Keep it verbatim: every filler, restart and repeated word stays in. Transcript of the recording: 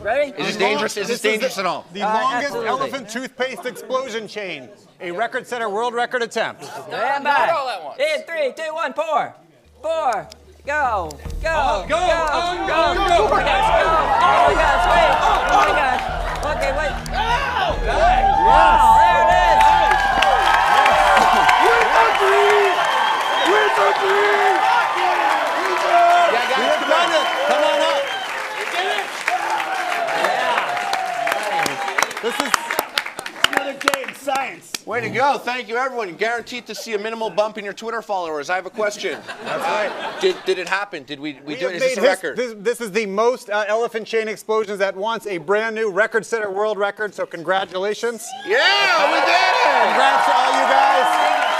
Ready? Is this dangerous? Is this dangerous at all? The Uh, longest absolutely. elephant toothpaste explosion chain. A record setter world record attempt. Stand by. Not all at once. In three, two, one, pour. Pour. Go. Go. Oh, go. Go. Oh, Go. go, Go. go. Oh my gosh. Go. Oh my gosh. Wait. Oh my gosh. Okay, wait. Yes. Wow, there it is. Yeah, guys, You've come done on. it. Come on up. This is Another day in science. Way to go. Thank you, everyone. Guaranteed to see a minimal bump in your Twitter followers. I have a question. That's right. Did, did it happen? Did we, we, We do have it? Is this a made record? his- This, this is the most uh, elephant chain explosions at once, a brand new record setter world record, so congratulations. Yeah, we did it! Congrats to all you guys.